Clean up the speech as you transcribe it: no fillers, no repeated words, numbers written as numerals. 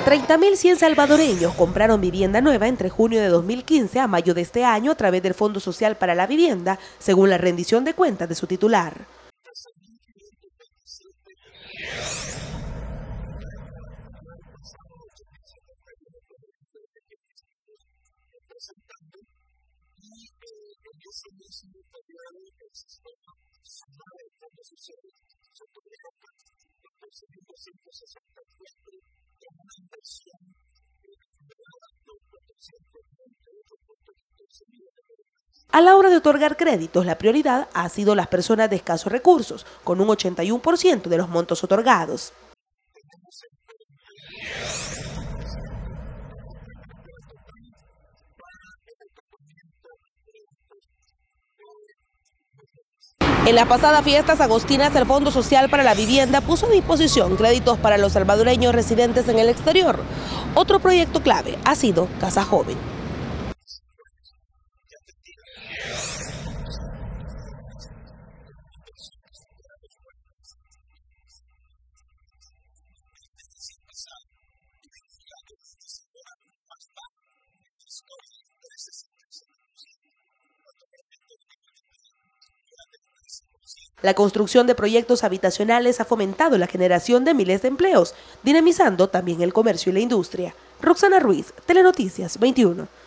30.100 salvadoreños compraron vivienda nueva entre junio de 2015 a mayo de este año a través del Fondo Social para la Vivienda, según la rendición de cuentas de su titular. A la hora de otorgar créditos, la prioridad ha sido las personas de escasos recursos, con un 81% de los montos otorgados. En las pasadas fiestas agostinas, el Fondo Social para la Vivienda puso a disposición créditos para los salvadoreños residentes en el exterior. Otro proyecto clave ha sido Casa Joven. La construcción de proyectos habitacionales ha fomentado la generación de miles de empleos, dinamizando también el comercio y la industria. Roxana Ruiz, Telenoticias 21.